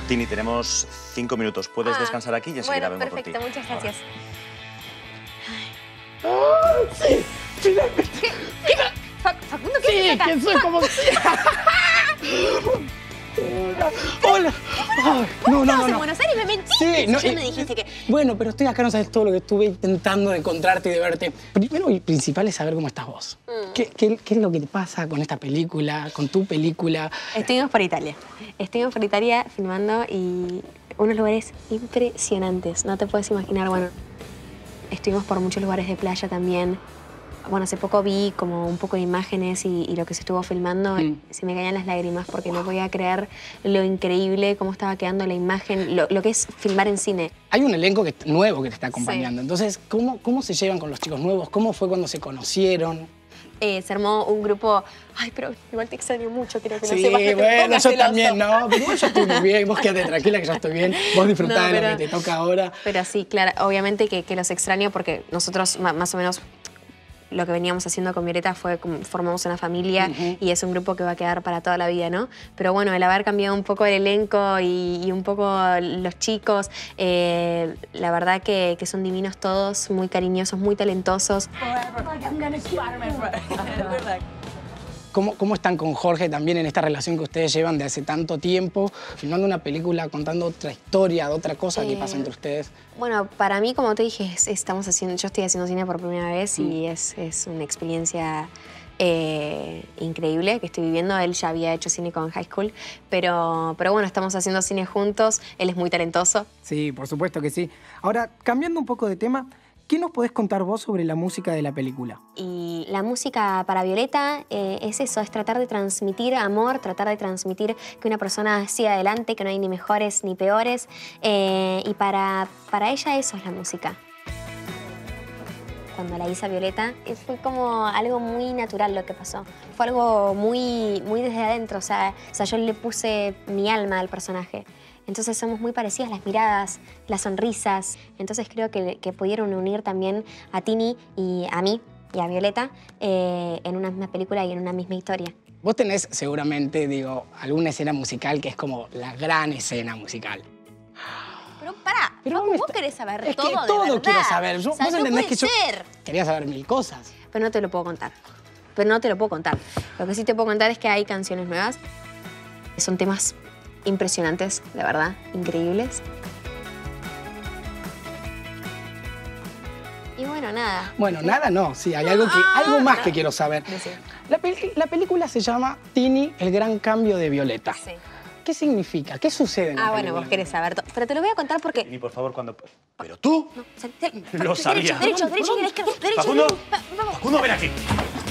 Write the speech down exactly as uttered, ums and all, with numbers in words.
Tini, tenemos cinco minutos. Puedes ah, descansar aquí y enseguida bueno, vengo por ti. perfecto, muchas gracias. ¡Oh, sí! ¡Finalmente! ¿Qué? ¿Qué? Facundo, ¿qué Sí, haces acá? que soy como... Hola. Ay, no, no, ¿Estabas no, en no. Buenos Aires? Me mentiste. Sí, no, ya y- me dijiste que... Bueno, pero estoy acá, no sabes todo lo que estuve intentando de encontrarte y de verte. Primero y principal es saber cómo estás vos. Mm. ¿Qué, qué, qué es lo que te pasa con esta película, con tu película? Estuvimos por Italia. Estuvimos por Italia filmando y unos lugares impresionantes. No te puedes imaginar, bueno, estuvimos por muchos lugares de playa también. Bueno, hace poco vi como un poco de imágenes y, y lo que se estuvo filmando. Mm. Se me caían las lágrimas porque no podía creer lo increíble, cómo estaba quedando la imagen, lo, lo que es filmar en cine. Hay un elenco que, nuevo que te está acompañando. Entonces, ¿cómo, ¿cómo se llevan con los chicos nuevos? ¿Cómo fue cuando se conocieron? Eh, se armó un grupo... Ay, pero igual te extraño mucho, quiero que lo Sí, sepas. Que te bueno, pongas yo celoso. también, no. Pero igual yo estoy muy bien. Vos quédate tranquila que ya estoy bien. Vos disfrutá No, de lo pero- que te toca ahora. Pero sí, claro, obviamente que, que los extraño porque nosotros ma- más o menos lo que veníamos haciendo con Violeta fue como formamos una familia Ujú. y es un grupo que va a quedar para toda la vida, ¿no? Pero bueno, el haber cambiado un poco el elenco y, y un poco los chicos, eh, la verdad que, que son divinos todos, muy cariñosos, muy talentosos. ¿Cómo, ¿Cómo están con Jorge también en esta relación que ustedes llevan de hace tanto tiempo, filmando una película, contando otra historia, otra cosa que Eh, pasa entre ustedes? Bueno, para mí, como te dije, es- estamos haciendo, yo estoy haciendo cine por primera vez y es, es una experiencia eh, increíble que estoy viviendo. Él ya había hecho cine con High School, pero, pero bueno, estamos haciendo cine juntos. Él es muy talentoso. Sí, por supuesto que sí. Ahora, cambiando un poco de tema, ¿qué nos podés contar vos sobre la música de la película? Y la música para Violeta eh, es eso, es tratar de transmitir amor, tratar de transmitir que una persona siga adelante, que no hay ni mejores ni peores. eh, y para, para ella eso es la música. Cuando la hice a Violeta, eh, fue como algo muy natural lo que pasó. Fue algo muy, muy desde adentro, o sea, o sea, yo le puse mi alma al personaje. Entonces somos muy parecidas, las miradas, las sonrisas. Entonces creo que, que pudieron unir también a Tini y a mí y a Violeta eh, en una misma película y en una misma historia. Vos tenés seguramente, digo, alguna escena musical que es como la gran escena musical. Pero pará, Pero Facu, me vos está- querés saber es todo que de todo verdad. quiero saber. Yo- O sea, vos no entendés puede que yo ser. quería saber mil cosas. Pero no te lo puedo contar. Pero no te lo puedo contar. Lo que sí te puedo contar es que hay canciones nuevas. Son temas impresionantes, de verdad, increíbles. Y bueno, nada. Bueno, nada, no. Sí, hay algo, que, algo más que quiero saber. Decí. La, peli- la película se llama Tini, el gran cambio de Violeta. Sí. ¿Qué significa? ¿Qué sucede en la Ah, bueno, película? vos querés saber todo. Pero te lo voy a contar porque... Tini, por favor, cuando... ¿Pero tú? No, sal- sal- Lo sabía. Derecho, derecho, derecho, derecho, derecho. Facundo, Va- vamos. Facundo, ven aquí.